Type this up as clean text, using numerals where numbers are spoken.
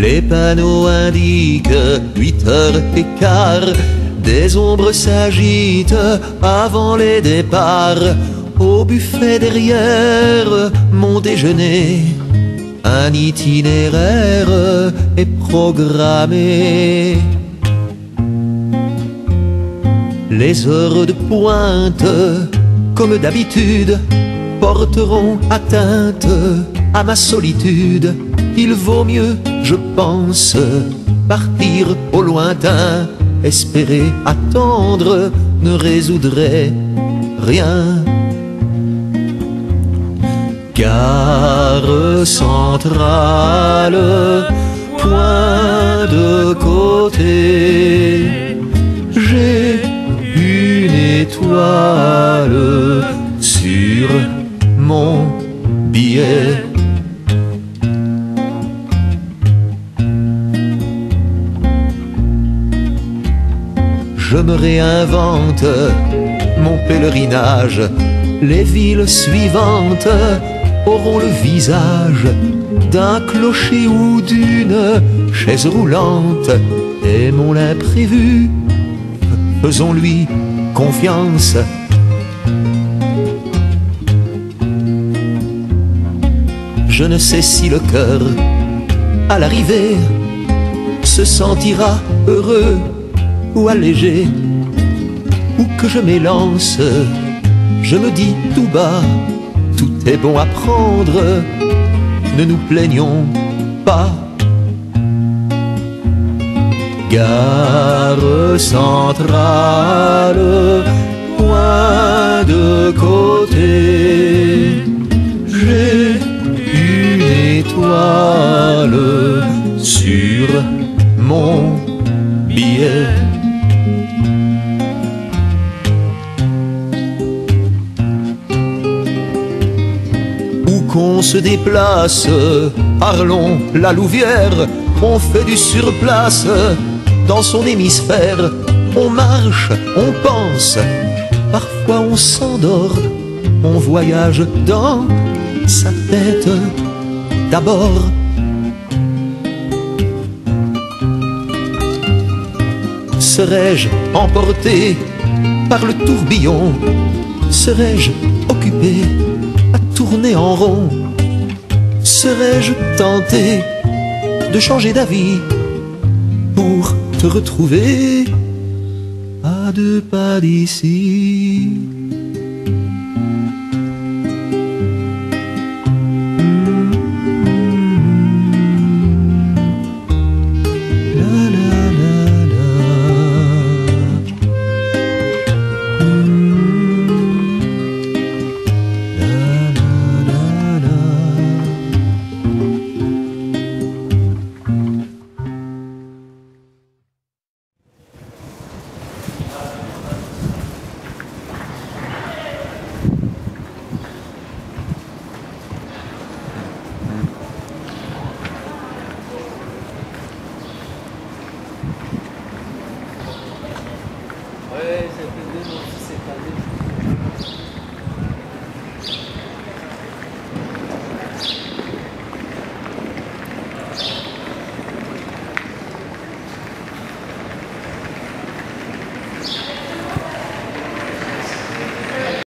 Les panneaux indiquent 8h15. Des ombres s'agitent avant les départs. Au buffet derrière mon déjeuner, un itinéraire est programmé. Les heures de pointe, comme d'habitude, porteront atteinte à ma solitude. Il vaut mieux, je pense, partir au lointain. Espérer, attendre ne résoudrait rien. Gare centrale, point de côté, j'ai une étoile sur mon billet. Je me réinvente mon pèlerinage. Les villes suivantes auront le visage d'un clocher ou d'une chaise roulante. Aimons l'imprévu, faisons-lui confiance. Je ne sais si le cœur, à l'arrivée, se sentira heureux ou allégé, ou que je m'élance. Je me dis tout bas, tout est bon à prendre, ne nous plaignons pas. Gare centrale, point de côté, j'ai une étoile sur mon billet. Qu'on se déplace, parlons la Louvière, on fait du surplace dans son hémisphère. On marche, on pense, parfois on s'endort, on voyage dans sa tête d'abord. Serais-je emporté par le tourbillon? Serais-je occupé à tourner en rond? Serais-je tenté de changer d'avis pour te retrouver à 2 pas d'ici?